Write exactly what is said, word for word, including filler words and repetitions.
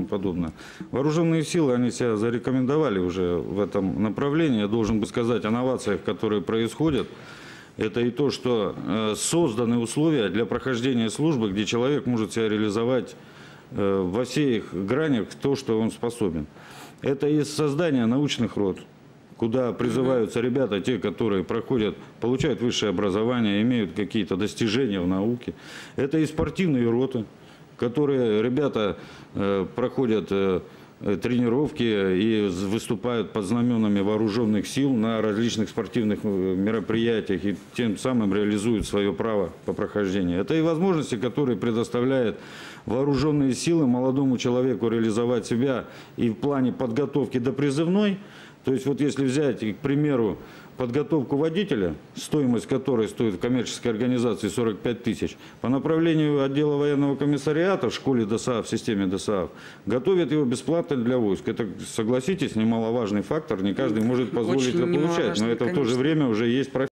тому подобное. Вооруженные силы, они себя зарекомендовали уже в этом направлении. Я должен бы сказать о новациях, которые происходят. Это и то, что э, созданы условия для прохождения службы, где человек может себя реализовать э, во всех гранях то, что он способен. Это и создание научных рот, куда призываются ребята, те, которые проходят, получают высшее образование, имеют какие-то достижения в науке. Это и спортивные роты, которые ребята э, проходят э, тренировки и выступают под знаменами вооруженных сил на различных спортивных мероприятиях и тем самым реализуют свое право по прохождению. Это и возможности, которые предоставляют вооруженные силы молодому человеку реализовать себя и в плане подготовки до призывной. То есть вот если взять, к примеру, подготовку водителя, стоимость которой стоит в коммерческой организации сорок пять тысяч, по направлению отдела военного комиссариата в школе ДОСААФ, в системе ДОСААФ, готовят его бесплатно для войск. Это, согласитесь, немаловажный фактор, не каждый может позволить это получать, но это в то же время уже есть профессия.